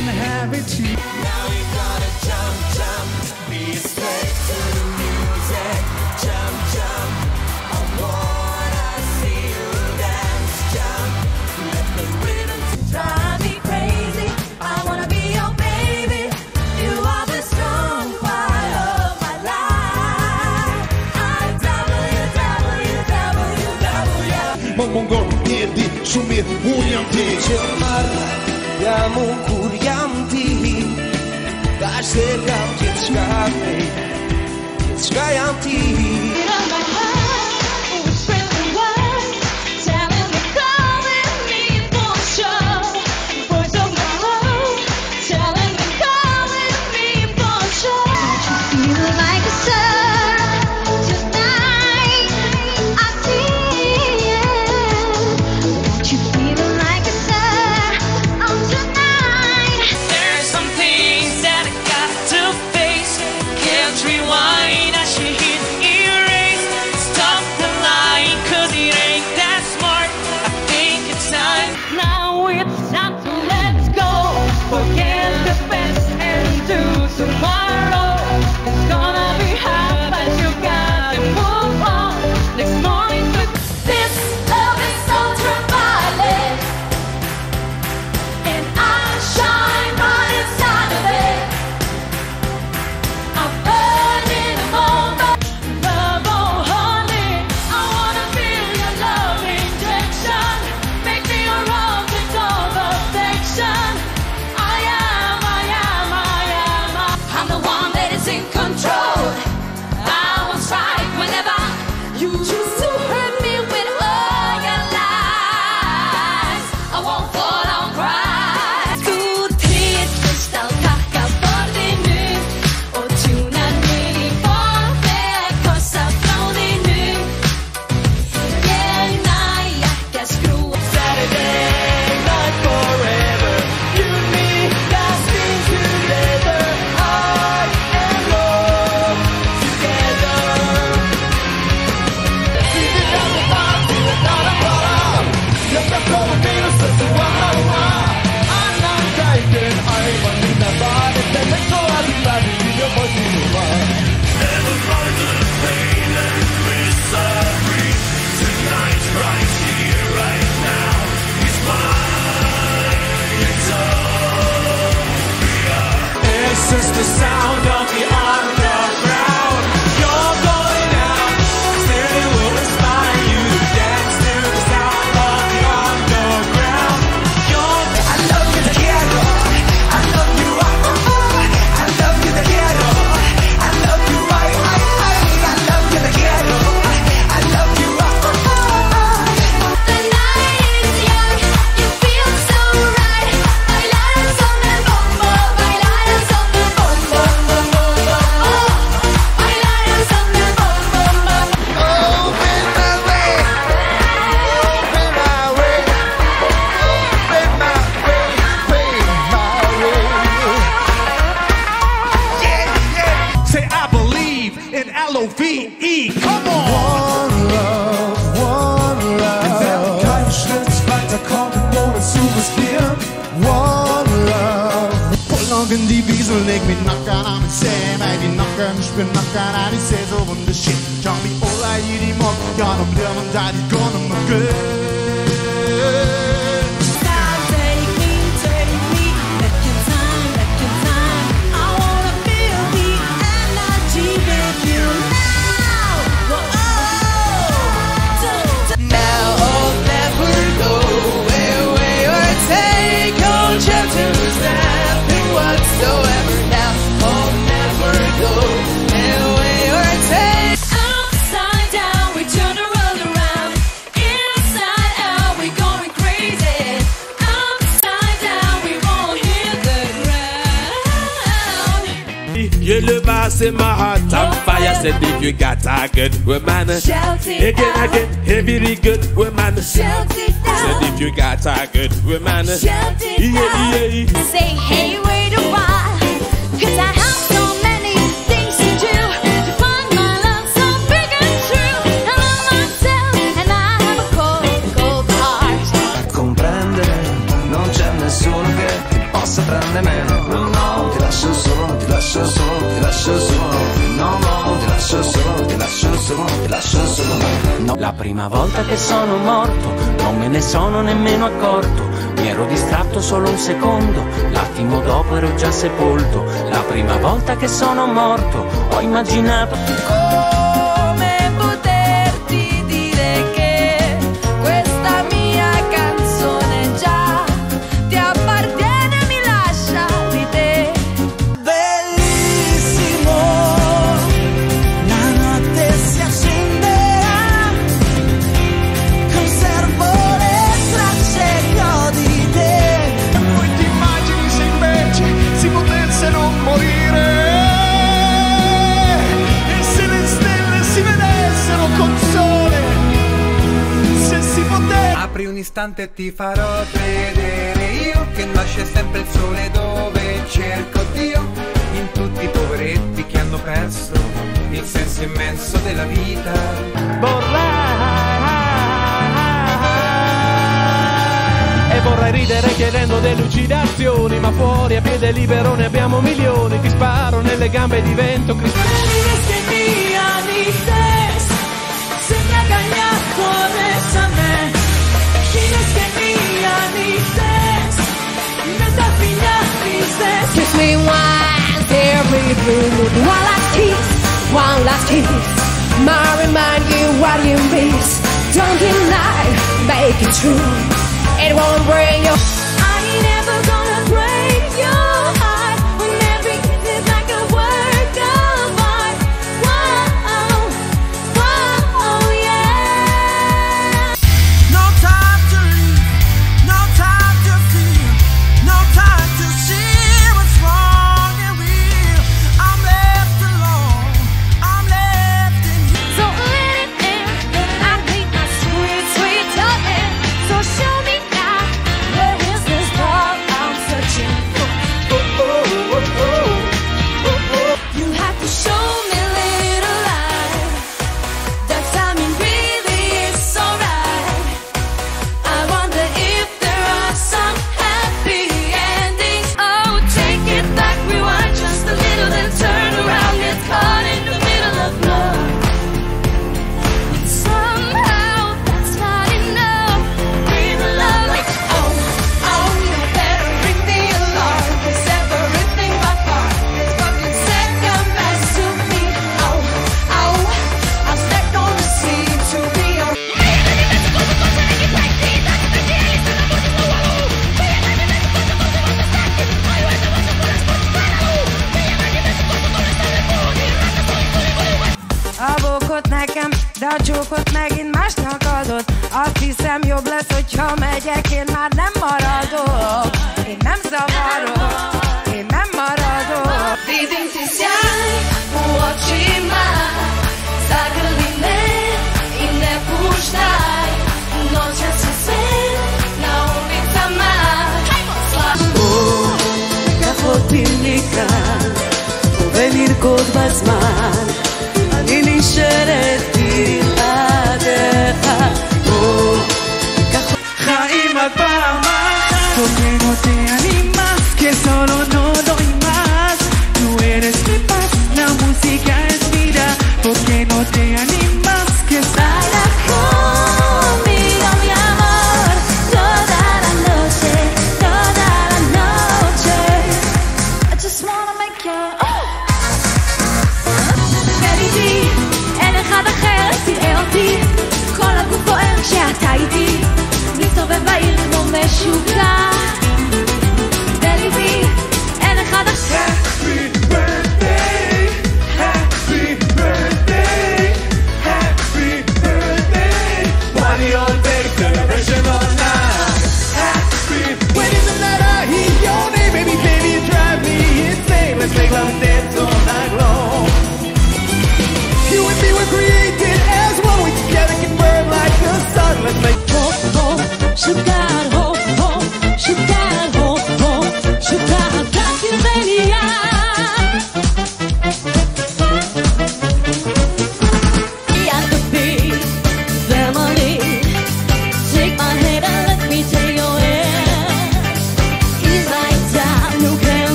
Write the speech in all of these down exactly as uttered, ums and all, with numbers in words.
gonna have it too. Now you gotta jump, jump, be a slave to the music. Jump, jump, I wanna see you dance. Jump, let the rhythm drive me crazy. I wanna be your baby. You are the strong part of my life. I W, W, W, W. Mongol jedi shumir unë jam ti që marrë jam unë kur jam ti Tash se kam gjithë shka te Gjithë shka jam ti This is the sound of the underground. You're going out, still will inspire you to dance to the sound of the underground. You're I love you, the ghetto. I love you, oh, oh, oh. I love you, the ghetto. I love you, I, I, I. I love you, the ghetto. I love you, oh, oh, oh. The night is young, you feel so right. Bailar son el bombo, bailar son el bombo. L O V E, come on! One love, one love Wenn kein Schritt weiterkommt, ohne zu riskieren. One love Påloggen de viser leg min nakken av min se meg de nakken, spør nakken av de se så vonde shit Kan vi alle i de mål, ja nå blir man der de går når man gør You look past in my heart on fire. Said if you got a good woman, Shout it again, out. again, heavy good woman. Shout it out. Said if you got a good woman, Shout it yeah, out. yeah, yeah. Say hey, wait a while, 'cause I have so many things to do to find my love so big and true. I love myself and I have a cold, cold heart. Comprendere, non c'è nessuno che ti possa tranne me. No, no, ti lascio solo, ti lascio solo, ti lascio solo. No, no, ti lascio solo, ti lascio solo, ti lascio solo. No. La prima volta che sono morto, non me ne sono nemmeno accorto. Mi ero distratto solo un secondo, l'attimo dopo ero già sepolto. La prima volta che sono morto, ho immaginato Come poterti dire che questa mia canzone già ti appartiene e mi lascia di te. Bellissimo, la notte si accenderà, conservo le tracce che ho di te. Poi ti immagini se invece si potesse non morire, e se le stelle si vedessero col sole, se si potesse. Apri un istante e ti farò vedere io che nasce sempre il sole dove cerco Dio, in tutti i poveretti che hanno perso il senso immenso della vita. E vorrei ridere chiedendo delucidazioni, ma fuori a piede libero ne abbiamo milioni. Ti sparo nelle gambe e divento cristiano. Kiss me once, every blue, one last kiss, one last kiss. Might remind you what you miss. Don't deny, make it true. It won't break your. I ain't never gonna break your heart when every kiss is like a work of art. Whoa, whoa, yeah. No time to leave, no time to feel, no time to see what's wrong and real. I'm left alone, I'm left in here. So let it in, I need my sweet, sweet loving. So show me now, where is this love I'm searching for? You have to show me a little light. That timing really is so right. I wonder if there are some happy endings. Oh, take it back, rewind just a little, then turn around, get caught in the middle of love. Somehow that's not enough. Breathe love like oh, oh, you better ring the alarm, 'cause everything but heart is fucking second best to me. Oh, oh, I stepped on the scene to be your. A bókot nekem, de a csókot megint másnak adott. Azt hiszem jobb lesz, hogyha megyek, én már nem maradok. Én nem zavarok, én nem maradok. Evidențiai cu ochii mari, zagrăline i ne puștai. Nocia se sent na ulița mea. Oh, ca hotilnica, può venir con más mal. Jaime Palma, porque no te animas, que solo no doy más. Tú eres mi paz, la música es vida, porque no te animas, que Baila conmigo, mi amor, toda la noche, toda la noche. I just wanna make you. Oh.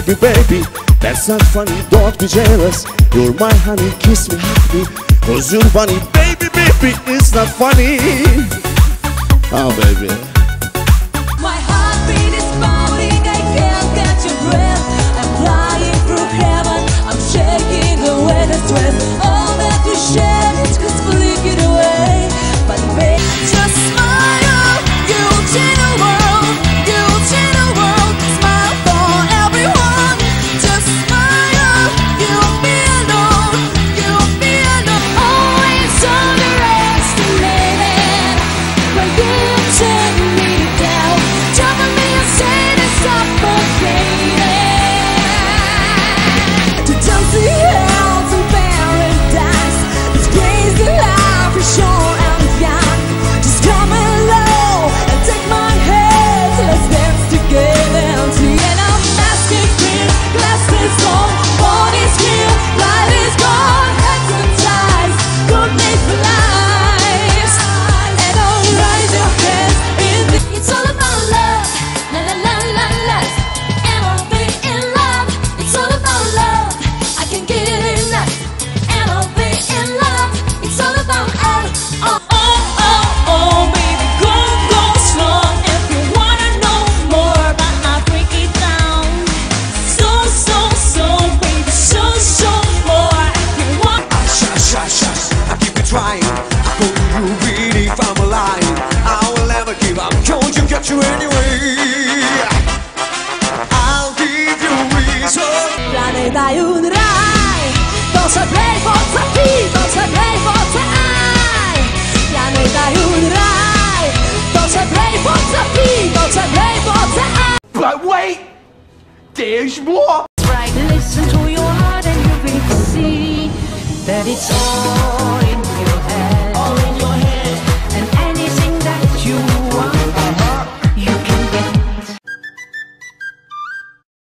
baby, baby. That's not funny, don't be jealous. You're my honey, kiss me, hug me. Cause you're funny, baby, baby, it's not funny. Oh, baby. My heartbeat is pounding, I can't catch your breath. I'm flying through heaven, I'm shaking away the stress. All that we shared is just flicking away. But baby, just smile, you'll change the world, you'll change the world. Smile for everyone, just smile, you'll be alone, you'll be alone. Always underestimated, but you turn me down, dropping me and saying it's suffocating. To dance the hell to paradise, this crazy life is short and young. Just come along and take my hand, let's dance together until the end of mask is clear, glass is on, body's here, light is gone, exercise, good day for life. And all raise your hands in the. It's all about love, la la la la la. And I'll be in love. It's all about love, I can't get enough. And I'll be in love. It's all about love. Oh oh oh oh, baby, go go slow. If you wanna know more about my break it down. So so so, baby, so so more. If you want. Shush, shush, shush, I keep it trying. Go you really if I'm alive. I will never give up, going to get you anyway. I'll give you reason. Planeta unirai, to saprei forza qui, to saprei forza ai. Planeta unirai, to saprei forza qui, to saprei forza ai. But wait, there's more. Listen to your heart and you will see that it's all